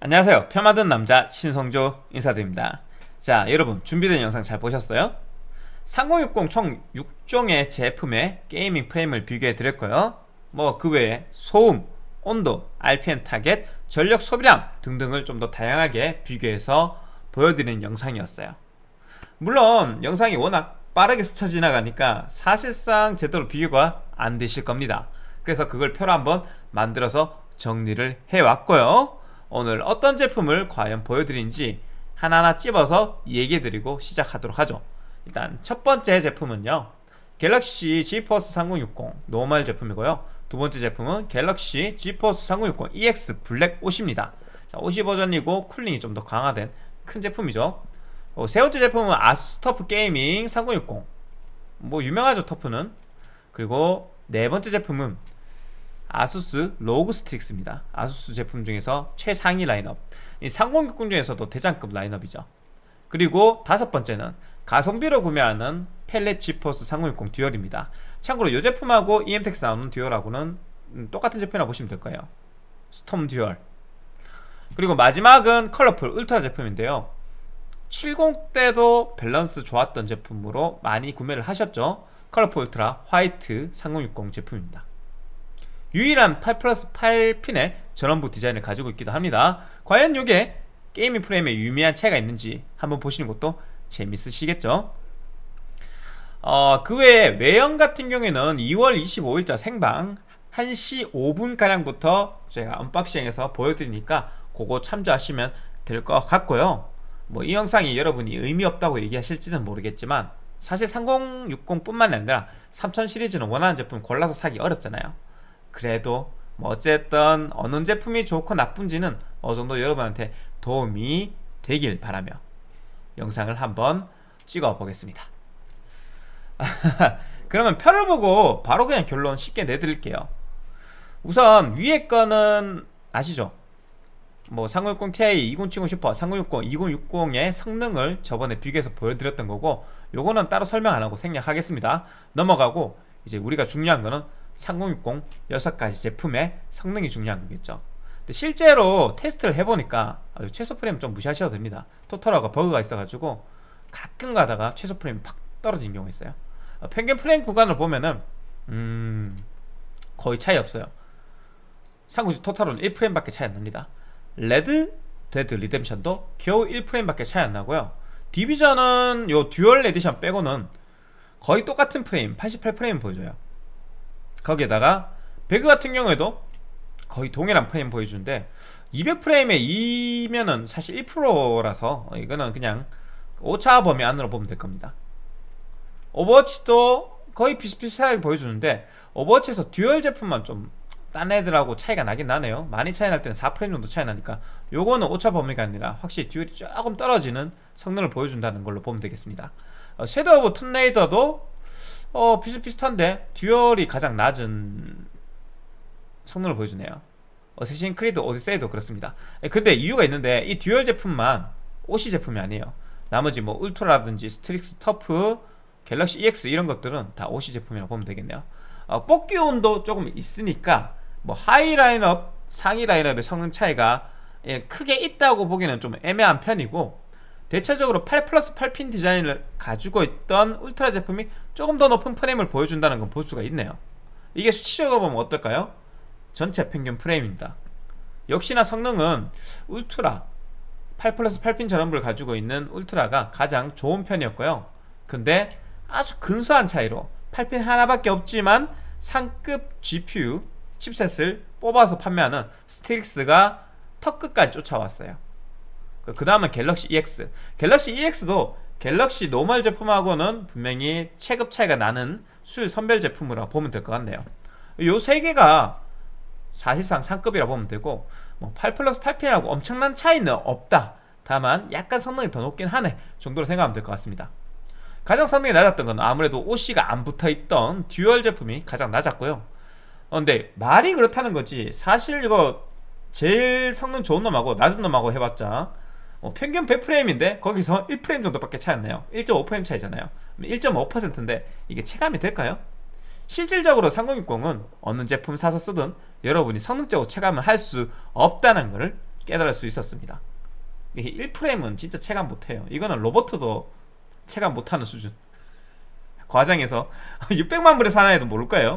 안녕하세요. 표 만든 남자 신성조 인사드립니다. 자, 여러분 준비된 영상 잘 보셨어요? 3060 총 6종의 제품의 게이밍 프레임을 비교해 드렸고요. 뭐 그 외에 소음, 온도, RPM 타겟, 전력 소비량 등등을 좀 더 다양하게 비교해서 보여드리는 영상이었어요. 물론 영상이 워낙 빠르게 스쳐 지나가니까 사실상 제대로 비교가 안 되실 겁니다. 그래서 그걸 표로 한번 만들어서 정리를 해왔고요. 오늘 어떤 제품을 과연 보여드리는지 하나하나 찝어서 얘기해드리고 시작하도록 하죠. 일단 첫 번째 제품은요, 갤럭시 지포스 3060 노멀 제품이고요. 두 번째 제품은 갤럭시 지포스 3060 EX 블랙 옷입니다. 자, 옷이 버전이고 쿨링이 좀 더 강화된 큰 제품이죠. 세 번째 제품은 아수스 터프 게이밍 3060, 뭐 유명하죠, 터프는. 그리고 네 번째 제품은 아수스 로그 스틱스입니다. 아수스 제품 중에서 최상위 라인업, 이 3060 중에서도 대장급 라인업이죠. 그리고 다섯 번째는 가성비로 구매하는 펠렛 지포스 3060 듀얼입니다. 참고로 이 제품하고 EMTX 나오는 듀얼하고는 똑같은 제품이라고 보시면 될 거예요. 스톰 듀얼. 그리고 마지막은 컬러풀 울트라 제품인데요, 70 때도 밸런스 좋았던 제품으로 많이 구매를 하셨죠. 컬러풀 울트라 화이트 3060 제품입니다. 유일한 8+8핀의 전원부 디자인을 가지고 있기도 합니다. 과연 이게 게이밍 프레임에 유의미한 차이가 있는지 한번 보시는 것도 재밌으시겠죠. 그 외에 외형 같은 경우에는 2월 25일자 생방 1시 5분가량부터 제가 언박싱해서 보여드리니까 그거 참조하시면 될 것 같고요. 뭐 이 영상이 여러분이 의미 없다고 얘기하실지는 모르겠지만 사실 3060 뿐만 아니라 3000 시리즈는 원하는 제품 골라서 사기 어렵잖아요. 그래도 뭐 어쨌든 어느 제품이 좋고 나쁜지는 어느 정도 여러분한테 도움이 되길 바라며 영상을 한번 찍어 보겠습니다. 그러면 표를 보고 바로 그냥 결론 쉽게 내드릴게요. 우선 위에 거는 아시죠? 뭐 3060 Ti, 2070 슈퍼, 3060, 2060의 성능을 저번에 비교해서 보여드렸던 거고, 요거는 따로 설명 안하고 생략하겠습니다. 넘어가고 이제 우리가 중요한 거는 3060 6가지 제품의 성능이 중요한 거겠죠. 근데 실제로 테스트를 해보니까 최소 프레임 좀 무시하셔도 됩니다. 토탈화가 버그가 있어가지고 가끔 가다가 최소 프레임이 팍 떨어진 경우가 있어요. 평균 프레임 구간을 보면은 거의 차이 없어요. 3090 토탈은 1프레임 밖에 차이 안 납니다. 레드 데드 리뎀션도 겨우 1프레임 밖에 차이 안 나고요. 디비전은 요 듀얼 에디션 빼고는 거의 똑같은 프레임 88프레임 보여줘요. 거기에다가 배그 같은 경우에도 거의 동일한 프레임 보여주는데 200프레임에 2면은 사실 1%라서 이거는 그냥 오차 범위 안으로 보면 될 겁니다. 오버워치도 거의 비슷비슷하게 보여주는데 오버워치에서 듀얼 제품만 좀 딴 애들하고 차이가 나긴 나네요. 많이 차이 날 때는 4프레임 정도 차이 나니까 요거는 오차 범위가 아니라 확실히 듀얼이 조금 떨어지는 성능을 보여준다는 걸로 보면 되겠습니다. 섀도우 오브 툼레이더도 비슷비슷한데 듀얼이 가장 낮은 성능을 보여주네요. 어쌔신 크리드 오디세이도 그렇습니다. 근데 이유가 있는데 이 듀얼 제품만 OC 제품이 아니에요. 나머지 뭐 울트라라든지 스트릭스 터프, 갤럭시 EX 이런 것들은 다 OC 제품이라고 보면 되겠네요. 뽑기 온도 조금 있으니까 뭐 하이 라인업, 상위 라인업의 성능 차이가 크게 있다고 보기는 좀 애매한 편이고, 대체적으로 8+8핀 디자인을 가지고 있던 울트라 제품이 조금 더 높은 프레임을 보여준다는 건 볼 수가 있네요. 이게 수치적으로 보면 어떨까요? 전체 평균 프레임입니다. 역시나 성능은 울트라 8+8핀 전원부를 가지고 있는 울트라가 가장 좋은 편이었고요. 근데 아주 근소한 차이로 8핀 하나밖에 없지만 상급 GPU 칩셋을 뽑아서 판매하는 스틱스가 턱끝까지 쫓아왔어요. 그 다음은 갤럭시 EX. 갤럭시 EX도 갤럭시 노멀 제품하고는 분명히 체급 차이가 나는 수율 선별 제품이라고 보면 될 것 같네요. 요 세 개가 사실상 상급이라고 보면 되고, 뭐 8+8핀하고 엄청난 차이는 없다, 다만 약간 성능이 더 높긴 하네 정도로 생각하면 될 것 같습니다. 가장 성능이 낮았던 건 아무래도 OC가 안 붙어있던 듀얼 제품이 가장 낮았고요. 근데 말이 그렇다는 거지 사실 이거 제일 성능 좋은 놈하고 낮은 놈하고 해봤자 평균 100프레임인데 거기서 1프레임 정도밖에 차이 안 나요. 1.5프레임 차이잖아요. 1.5%인데 이게 체감이 될까요? 실질적으로 3060은 어느 제품 사서 쓰든 여러분이 성능적으로 체감을 할 수 없다는 것을 깨달을 수 있었습니다. 이게 1프레임은 진짜 체감 못해요. 이거는 로버트도 체감 못하는 수준. 과장해서 600만 불에 사나 해도 모를 거예요.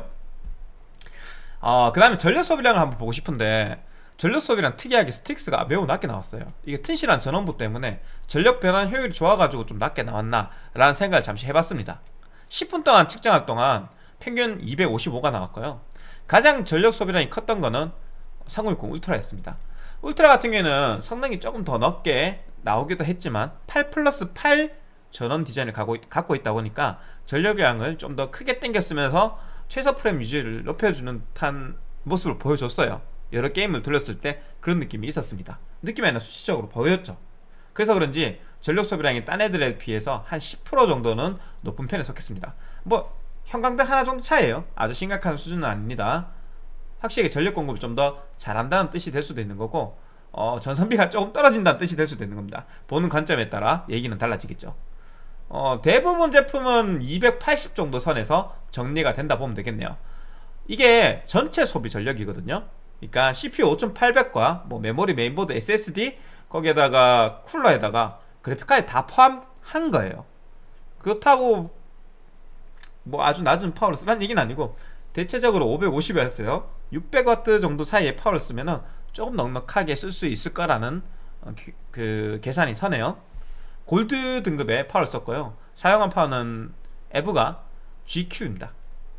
그 다음에 전력 소비량을 한번 보고 싶은데, 전력 소비량 특이하게 스틱스가 매우 낮게 나왔어요. 이게 튼실한 전원부 때문에 전력 변환 효율이 좋아가지고 좀 낮게 나왔나 라는 생각을 잠시 해봤습니다. 10분 동안 측정할 동안 평균 255가 나왔고요. 가장 전력 소비량이 컸던 거는 3060 울트라였습니다. 울트라 같은 경우에는 성능이 조금 더 넓게 나오기도 했지만 8 플러스 8 전원 디자인을 갖고 있다 보니까 전력량을 좀 더 크게 당겼으면서 최소 프레임 유지를 높여주는 듯한 모습을 보여줬어요. 여러 게임을 돌렸을 때 그런 느낌이 있었습니다. 느낌이 아니라 수치적으로 보였죠. 그래서 그런지 전력 소비량이 딴 애들에 비해서 한 10% 정도는 높은 편에 속했습니다. 뭐 형광등 하나 정도 차이에요. 아주 심각한 수준은 아닙니다. 확실히 전력 공급을 좀 더 잘한다는 뜻이 될 수도 있는 거고, 전선비가 조금 떨어진다는 뜻이 될 수도 있는 겁니다. 보는 관점에 따라 얘기는 달라지겠죠. 대부분 제품은 280 정도 선에서 정리가 된다 보면 되겠네요. 이게 전체 소비 전력이거든요. 그러니까 CPU 5800과 뭐 메모리, 메인보드, SSD, 거기에다가 쿨러에다가 그래픽카드 다 포함한 거예요. 그렇다고 뭐 아주 낮은 파워를 쓰라는 얘기는 아니고, 대체적으로 550이었어요 600W 정도 사이의 파워를 쓰면은 조금 넉넉하게 쓸 수 있을 거라는 그 계산이 서네요. 골드 등급의 파워를 썼고요. 사용한 파워는 에브가 GQ입니다.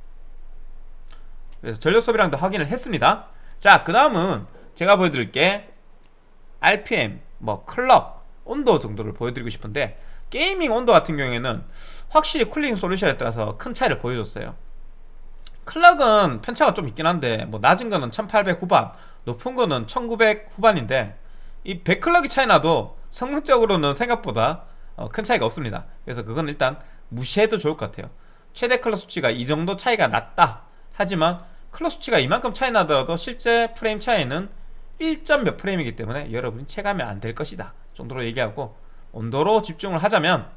그래서 전력 소비량도 확인을 했습니다. 자, 그 다음은 제가 보여드릴게 RPM, 뭐 클럭, 온도 정도를 보여드리고 싶은데, 게이밍 온도 같은 경우에는 확실히 쿨링 솔루션에 따라서 큰 차이를 보여줬어요. 클럭은 편차가 좀 있긴 한데, 뭐 낮은 거는 1800 후반, 높은 거는 1900 후반인데, 이 100클럭이 차이 나도 성능적으로는 생각보다 큰 차이가 없습니다. 그래서 그건 일단 무시해도 좋을 것 같아요. 최대 클럭 수치가 이 정도 차이가 났다 하지만, 클럭 수치가 이만큼 차이 나더라도 실제 프레임 차이는 1점 몇 프레임이기 때문에 여러분이 체감이 안 될 것이다 정도로 얘기하고, 온도로 집중을 하자면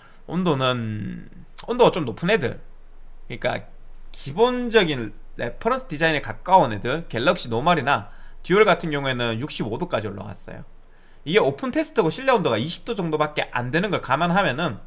온도가 좀 높은 애들, 그러니까 기본적인 레퍼런스 디자인에 가까운 애들, 갤럭시 노멀이나 듀얼 같은 경우에는 65도까지 올라갔어요. 이게 오픈 테스트고 실내 온도가 20도 정도밖에 안 되는 걸 감안하면은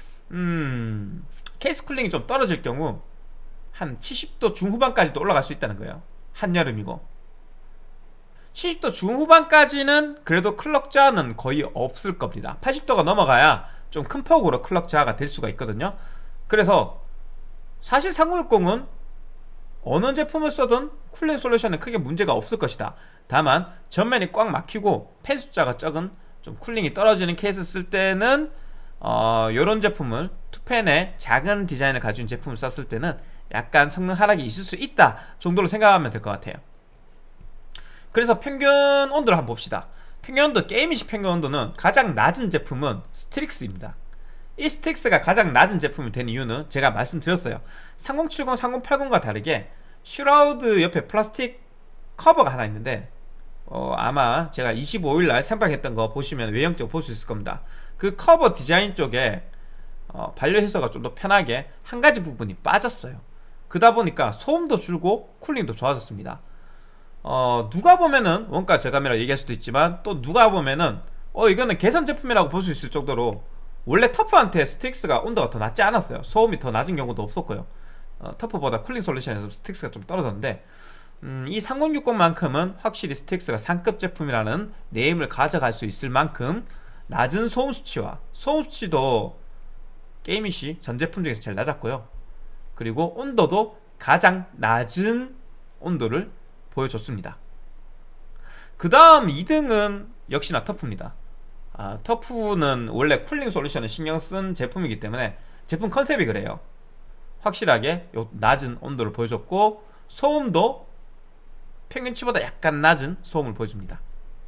케이스 쿨링이 좀 떨어질 경우 한 70도 중후반까지도 올라갈 수 있다는 거예요. 한여름이고 70도 중후반까지는 그래도 클럭 저하는 거의 없을 겁니다. 80도가 넘어가야 좀 큰 폭으로 클럭 저하가 될 수가 있거든요. 그래서 사실 3060은 어느 제품을 써든 쿨링 솔루션은 크게 문제가 없을 것이다. 다만 전면이 꽉 막히고 팬 숫자가 적은 좀 쿨링이 떨어지는 케이스 쓸 때는 요런 제품을 투팬의 작은 디자인을 가진 제품을 썼을 때는 약간 성능 하락이 있을 수 있다 정도로 생각하면 될 것 같아요. 그래서 평균 온도를 한번 봅시다. 평균 온도, 게이밍식 평균 온도는 가장 낮은 제품은 스트릭스입니다. 이 스틱스가 가장 낮은 제품이 된 이유는 제가 말씀드렸어요. 3070, 3080과 다르게 슈라우드 옆에 플라스틱 커버가 하나 있는데, 아마 제가 25일날 샘플했던 거 보시면 외형적으로 볼 수 있을 겁니다. 그 커버 디자인 쪽에 반려 해서가 좀 더 편하게 한 가지 부분이 빠졌어요. 그러다 보니까 소음도 줄고 쿨링도 좋아졌습니다. 누가 보면은 원가 저감이라고 얘기할 수도 있지만, 또 누가 보면은 이거는 개선 제품이라고 볼 수 있을 정도로 원래 터프한테 스틱스가 온도가 더 낮지 않았어요. 소음이 더 낮은 경우도 없었고요. 터프보다 쿨링 솔루션에서 스틱스가 좀 떨어졌는데, 이 3060만큼은 확실히 스틱스가 상급 제품이라는 네임을 가져갈 수 있을 만큼 낮은 소음 수치와 소음 수치도 게이밍시 전 제품 중에서 제일 낮았고요. 그리고 온도도 가장 낮은 온도를 보여줬습니다. 그 다음 2등은 역시나 터프입니다. 터프는 원래 쿨링 솔루션을 신경 쓴 제품이기 때문에 제품 컨셉이 그래요. 확실하게 낮은 온도를 보여줬고, 소음도 평균치보다 약간 낮은 소음을 보여줍니다.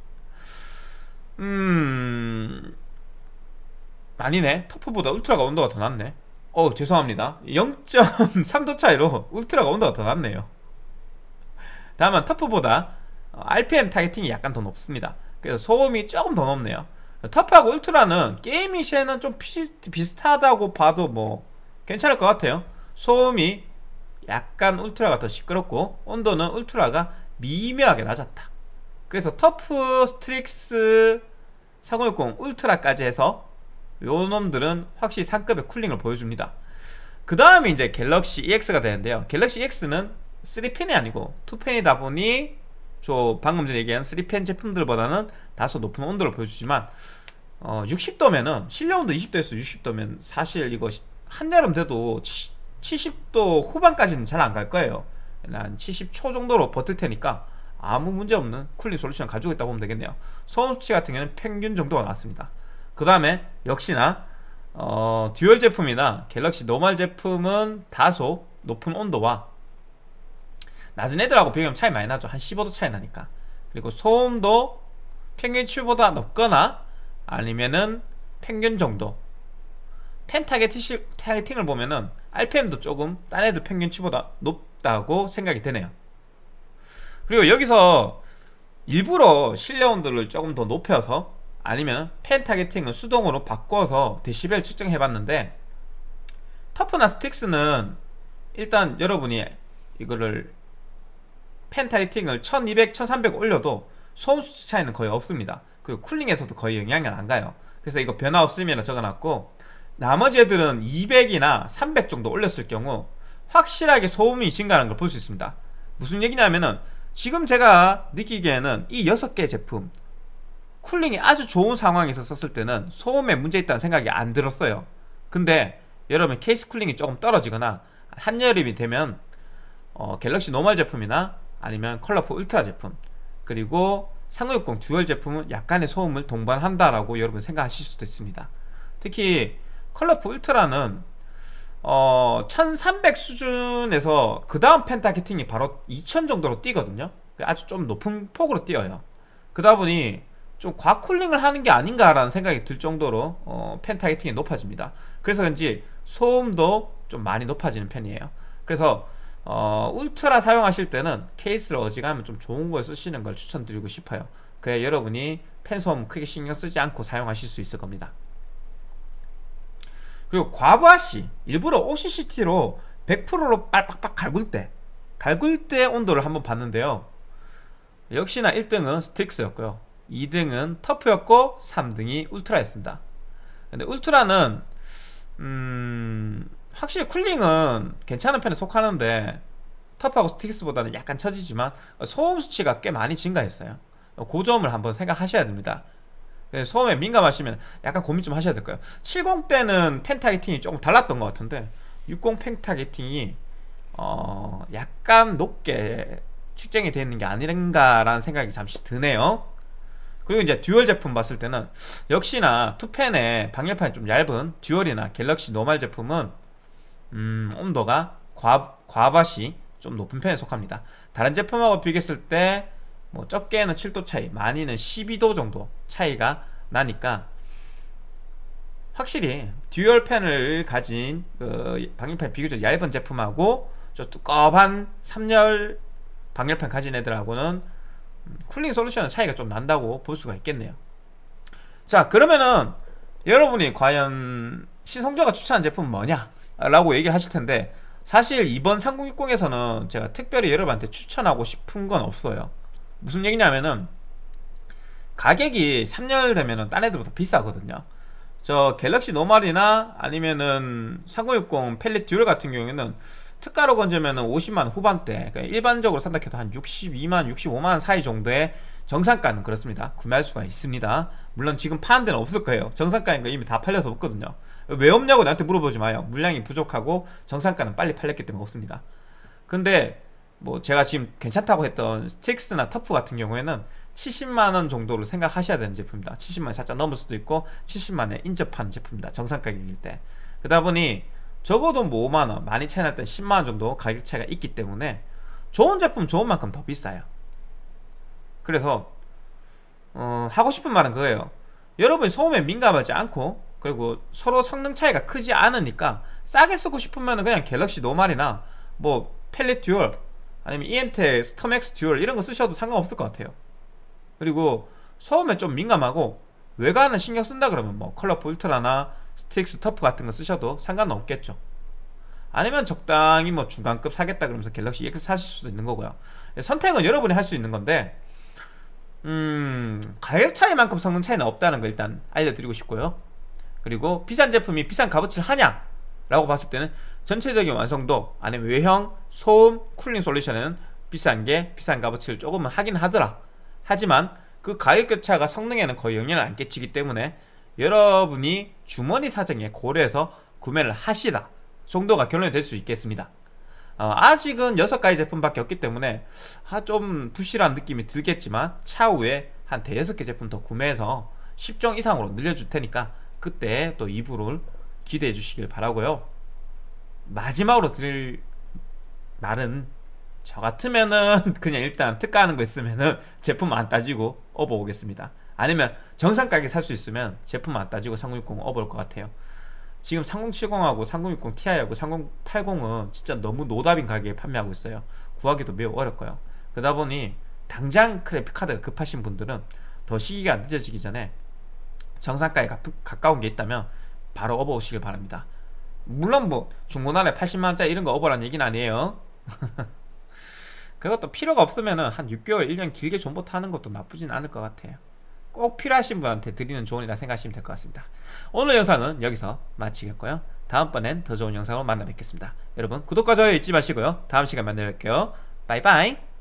아니네, 터프보다 울트라가 온도가 더 낮네. 죄송합니다. 0.3도 차이로 울트라가 온도가 더 낮네요. 다만 터프보다 RPM 타겟팅이 약간 더 높습니다. 그래서 소음이 조금 더 높네요. 터프하고 울트라는 게이밍 시에는 좀 비슷하다고 봐도 뭐 괜찮을 것 같아요. 소음이 약간 울트라가 더 시끄럽고, 온도는 울트라가 미묘하게 낮았다. 그래서 터프, 스트릭스, 3060 울트라까지 해서 요 놈들은 확실히 상급의 쿨링을 보여줍니다. 그 다음에 이제 갤럭시 EX가 되는데요. 갤럭시 EX는 3펜이 아니고 2펜이다 보니 저 방금 전에 얘기한 3펜 제품들보다는 다소 높은 온도를 보여주지만 60도면은 실내 온도 20도에서 60도면 사실 이거 한여름 돼도 70도 후반까지는 잘 안 갈 거예요. 한 70초 정도로 버틸 테니까 아무 문제 없는 쿨링 솔루션 가지고 있다고 보면 되겠네요. 소음 수치 같은 경우는 평균 정도가 나왔습니다. 그 다음에 역시나 듀얼 제품이나 갤럭시 노멀 제품은 다소 높은 온도와 낮은 애들하고 비교하면 차이 많이 나죠. 한 15도 차이 나니까. 그리고 소음도 평균치보다 높거나 아니면은 평균 정도. 펜 타겟팅을 보면은 RPM도 조금 딴 애들 평균치보다 높다고 생각이 되네요. 그리고 여기서 일부러 실내 온도를 조금 더 높여서 아니면 펜 타겟팅을 수동으로 바꿔서 데시벨 측정해 봤는데 터프나 스틱스는 일단 여러분이 이거를 펜 타겟팅을 1200, 1300 올려도 소음 수치 차이는 거의 없습니다. 그리고 쿨링에서도 거의 영향이 안 가요. 그래서 이거 변화 없음이라 적어놨고, 나머지 애들은 200이나 300 정도 올렸을 경우 확실하게 소음이 증가하는 걸 볼 수 있습니다. 무슨 얘기냐면은 지금 제가 느끼기에는 이 6개 제품 쿨링이 아주 좋은 상황에서 썼을 때는 소음에 문제 있다는 생각이 안 들었어요. 근데 여러분 케이스 쿨링이 조금 떨어지거나 한여름이 되면 갤럭시 노멀 제품이나 아니면 컬러풀 울트라 제품, 그리고 3060 듀얼 제품은 약간의 소음을 동반한다라고 여러분 생각하실 수도 있습니다. 특히 컬러풀 울트라는 1300 수준에서 그 다음 펜 타겟팅이 바로 2000 정도로 뛰거든요. 아주 좀 높은 폭으로 뛰어요. 그러다 보니 좀 과쿨링을 하는 게 아닌가라는 생각이 들 정도로 펜 타겟팅이 높아집니다. 그래서 그런지 소음도 좀 많이 높아지는 편이에요. 그래서 울트라 사용하실 때는 케이스를 어지간하면 좀 좋은 걸 쓰시는 걸 추천드리고 싶어요. 그래야 여러분이 펜 소음 크게 신경 쓰지 않고 사용하실 수 있을 겁니다. 그리고 과부하시 일부러 OCCT로 100%로 빡빡 갈굴 때 온도를 한번 봤는데요. 역시나 1등은 스틱스였고요, 2등은 터프였고 3등이 울트라였습니다. 근데 울트라는 확실히 쿨링은 괜찮은 편에 속하는데 터프하고 스틱스보다는 약간 처지지만 소음 수치가 꽤 많이 증가했어요. 그 점을 한번 생각하셔야 됩니다. 소음에 민감하시면 약간 고민 좀 하셔야 될 거예요. 70 때는 펜 타겟팅이 조금 달랐던 것 같은데 60 펜 타겟팅이 약간 높게 측정이 되어 있는 게 아닌가라는 생각이 잠시 드네요. 그리고 이제 듀얼 제품 봤을 때는 역시나 투펜의 방열판이 좀 얇은 듀얼이나 갤럭시 노멀 제품은 온도가 과밭이 좀 높은 편에 속합니다. 다른 제품하고 비교했을 때 뭐 적게는 7도 차이, 많이는 12도 정도 차이가 나니까 확실히 듀얼 펜을 가진 방열판이 비교적 얇은 제품하고 저 두꺼운 3열 방열판 가진 애들하고는 쿨링 솔루션은 차이가 좀 난다고 볼 수가 있겠네요. 자, 그러면은 여러분이 과연 신성조가 추천한 제품은 뭐냐 라고 얘기를 하실 텐데, 사실 이번 3060에서는 제가 특별히 여러분한테 추천하고 싶은 건 없어요. 무슨 얘기냐면은 가격이 3열 되면은 딴 애들보다 비싸거든요. 저 갤럭시 노멀이나 아니면은 3060 펠릿 듀얼 같은 경우에는 특가로 건지면은 50만 후반대, 그러니까 일반적으로 산다 해도 한 62만, 65만 사이 정도의 정상가는 그렇습니다. 구매할 수가 있습니다. 물론 지금 파는 데는 없을 거예요. 정상가인 거 이미 다 팔려서 없거든요. 왜 없냐고 나한테 물어보지 마요. 물량이 부족하고 정상가는 빨리 팔렸기 때문에 없습니다. 근데 뭐 제가 지금 괜찮다고 했던 스틱스나 터프 같은 경우에는 70만원 정도로 생각하셔야 되는 제품입니다. 70만원 살짝 넘을 수도 있고 70만원에 인접하는 제품입니다. 정상 가격일 때. 그러다 보니 적어도 뭐 5만원, 많이 차이 날 땐 10만원 정도 가격 차이가 있기 때문에 좋은 제품 좋은 만큼 더 비싸요. 그래서 하고 싶은 말은 그거예요. 여러분이 소음에 민감하지 않고 그리고 서로 성능 차이가 크지 않으니까 싸게 쓰고 싶으면 그냥 갤럭시 노멀이나 뭐 펠릿 듀얼 아니면 EMTEC 스톰엑스 듀얼 이런 거 쓰셔도 상관없을 것 같아요. 그리고 소음에 좀 민감하고 외관을 신경 쓴다 그러면 뭐 컬러풀 울트라나 스틱스 터프 같은 거 쓰셔도 상관은 없겠죠. 아니면 적당히 뭐 중간급 사겠다 그러면서 갤럭시 EX 사실 수도 있는 거고요. 선택은 여러분이 할 수 있는 건데 가격 차이만큼 성능 차이는 없다는 거 일단 알려드리고 싶고요. 그리고 비싼 제품이 비싼 값어치를 하냐 라고 봤을 때는 전체적인 완성도 아니면 외형, 소음, 쿨링 솔루션은 비싼 게 비싼 값어치를 조금은 하긴 하더라. 하지만 그 가격 격차가 성능에는 거의 영향을 안 끼치기 때문에 여러분이 주머니 사정에 고려해서 구매를 하시라 정도가 결론이 될 수 있겠습니다. 아직은 6가지 제품밖에 없기 때문에 좀 부실한 느낌이 들겠지만 차후에 한 대여섯 개 제품 더 구매해서 10종 이상으로 늘려줄 테니까 그때 또 2부를 기대해 주시길 바라고요. 마지막으로 드릴 말은, 저 같으면은 그냥 일단 특가하는 거 있으면은 제품 안 따지고 업어 오겠습니다. 아니면 정상 가격에 살 수 있으면 제품 안 따지고 3060 업어 올 것 같아요. 지금 3070하고 3060 Ti하고 3080은 진짜 너무 노답인 가격에 판매하고 있어요. 구하기도 매우 어렵고요. 그러다 보니 당장 그래픽카드가 급하신 분들은 더 시기가 늦어지기 전에 정상가에 가까운 게 있다면 바로 업어 오시길 바랍니다. 물론 뭐 중고나라에 80만원짜리 이런 거 업어라는 얘기는 아니에요. 그것도 필요가 없으면은 한 6개월 1년 길게 존버타 하는 것도 나쁘진 않을 것 같아요. 꼭 필요하신 분한테 드리는 조언이라 생각하시면 될 것 같습니다. 오늘 영상은 여기서 마치겠고요. 다음번엔 더 좋은 영상으로 만나 뵙겠습니다. 여러분 구독과 좋아요 잊지 마시고요. 다음 시간에 만나 뵐게요. 바이바이.